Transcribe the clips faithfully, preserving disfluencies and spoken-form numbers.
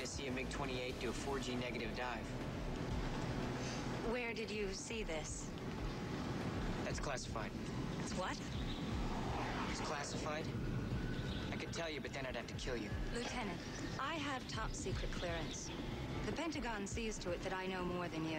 to see a MiG twenty-eight do a four G negative dive. Where did you see this? That's classified. It's what? It's classified. I could tell you, but then I'd have to kill you. Lieutenant, I have top secret clearance. The Pentagon sees to it that I know more than you.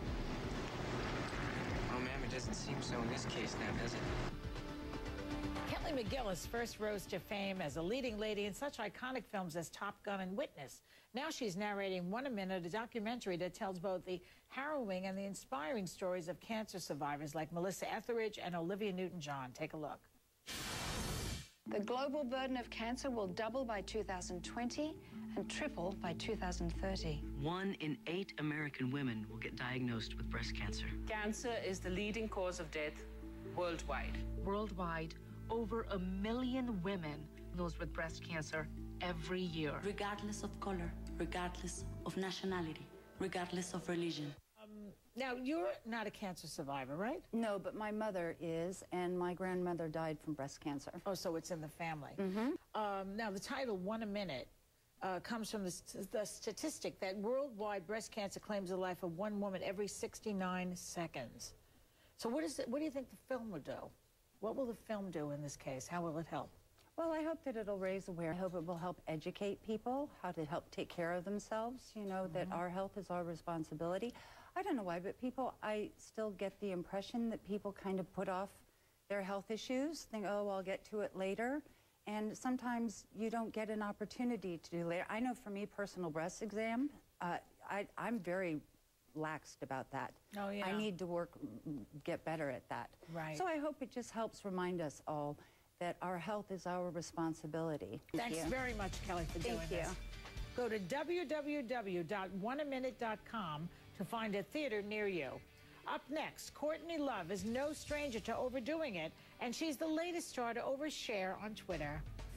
Oh, ma'am, it doesn't seem so in this case now, does it? Kelly McGillis first rose to fame as a leading lady in such iconic films as Top Gun and Witness. Now she's narrating One a Minute, a documentary that tells both the harrowing and the inspiring stories of cancer survivors like Melissa Etheridge and Olivia Newton-John. Take a look. The global burden of cancer will double by two thousand twenty and triple by two thousand thirty. One in eight American women will get diagnosed with breast cancer. Cancer is the leading cause of death worldwide. Worldwide, over a million women lose with breast cancer every year. Regardless of color, regardless of nationality, regardless of religion. Um, now, you're not a cancer survivor, right? No, but my mother is, and my grandmother died from breast cancer. Oh, so it's in the family. Mm-hmm. Um, now, the title, One a Minute, uh, comes from the, the statistic that worldwide breast cancer claims the life of one woman every sixty-nine seconds. So what, is it, what do you think the film will do? What will the film do in this case? How will it help? Well, I hope that it'll raise awareness. I hope it will help educate people how to help take care of themselves, you know, mm-hmm. that our health is our responsibility. I don't know why, but people, I still get the impression that people kind of put off their health issues, think, oh, I'll get to it later. And sometimes you don't get an opportunity to do later. I know for me, personal breast exam, uh, I, I'm very laxed about that. Oh, yeah. I need to work, get better at that. Right. So I hope it just helps remind us all that our health is our responsibility. Thank Thanks you. very much, Kelly, for doing Thank this. you. Go to w w w dot one a minute dot com to find a theater near you. Up next, Courtney Love is no stranger to overdoing it, and she's the latest star to overshare on Twitter.